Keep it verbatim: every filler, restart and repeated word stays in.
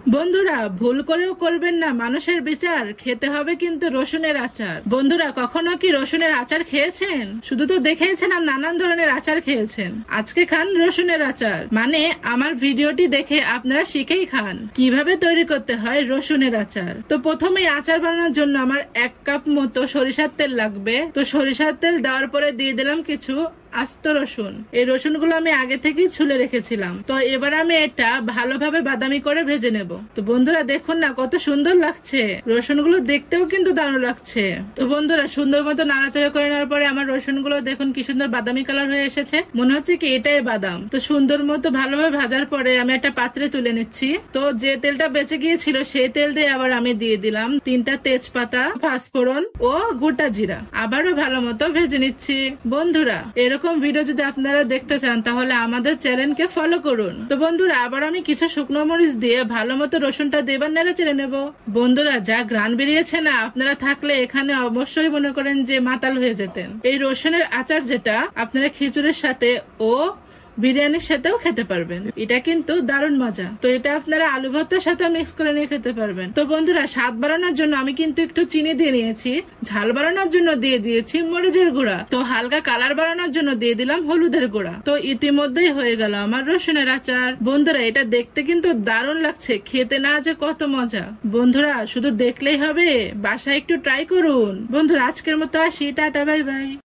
বন্ধুরা ভুল করেও করবেন না মানুষের বিচার, খেতে হবে কিন্তু রসুনের আচার। বন্ধুরা কখনো কি রসুনের আচার খেয়েছেন? শুধু তো দেখেছেন আর নানান ধরনের আচার খেয়েছেন, আজকে খান রসুনের আচার। মানে আমার ভিডিওটি দেখে আপনারা শিখেই খান কিভাবে তৈরি করতে হয় রসুনের আচার। তো প্রথমে আচার বানানোর জন্য আমার এক কাপ মতো সরিষার তেল লাগবে। তো সরিষার তেল দেওয়ার পরে দিয়ে দিলাম কিছু আস্ত রসুন। এই রসুন গুলো আমি আগে থেকেই ছুলে রেখেছিলাম। তো এবার আমি এটা ভালোভাবে বাদামি করে ভেজে নেব। তো বন্ধুরা দেখুন না কত সুন্দর লাগছে, রসুন গুলো দেখতেও কিন্তু দারুণ লাগছে। তো বন্ধুরা সুন্দর মতো নাড়াচাড়া করে নেওয়ার পরে আমার রসুন গুলো দেখুন কি সুন্দর বাদামি কালার হয়ে এসেছে, মনে হচ্ছে কি এটাই বাদাম। তো সুন্দর মতো ভালোভাবে ভাজার পরে আমি একটা পাত্রে তুলে নিচ্ছি। তো যে তেলটা বেঁচে গিয়েছিল সেই তেল দিয়ে আবার আমি দিয়ে দিলাম তিনটা তেজপাতা, পাঁচফোড়ন ও গোটা জিরা। আবারও ভালো মতো ভেজে নিচ্ছি। বন্ধুরা এরকম এরকম ভিডিও যদি আপনারা দেখতে চান তাহলে আমাদের চ্যানেলকে ফলো করুন। তো বন্ধুরা আবার আমি কিছু শুকনো মরিচ দিয়ে ভালো মতো রসুনটা দেবার নেড়ে চেড়ে নেব। বন্ধুরা যা ঘ্রাণ বেরিয়েছে না, আপনারা থাকলে এখানে অবশ্যই মনে করেন যে মাতাল হয়ে যেতেন। এই রসুনের আচার যেটা আপনারা খিচুড়ির সাথে ও বিরিয়ানির সাথেও খেতে পারবেন, এটা কিন্তু দারুণ মজা। তো এটা আপনারা আলু ভর্তার সাথে মিক্স করে নিয়ে খেতে পারবেন। তো বন্ধুরা স্বাদ বাড়ানোর জন্য আমি কিন্তু একটু চিনি দিয়ে নিয়েছি, ঝাল বাড়ানোর জন্য দিয়ে দিয়েছি মরিচের গুঁড়া, তো হালকা কালার বাড়ানোর জন্য দিয়ে দিলাম হলুদের গুঁড়া। তো ইতিমধ্যেই হয়ে গেল আমার রসুনের আচার। বন্ধুরা এটা দেখতে কিন্তু দারুণ লাগছে, খেতে না যে কত মজা। বন্ধুরা শুধু দেখলেই হবে, বাসায় একটু ট্রাই করুন। বন্ধুরা আজকের মতো আসি, টাটা বাই বাই।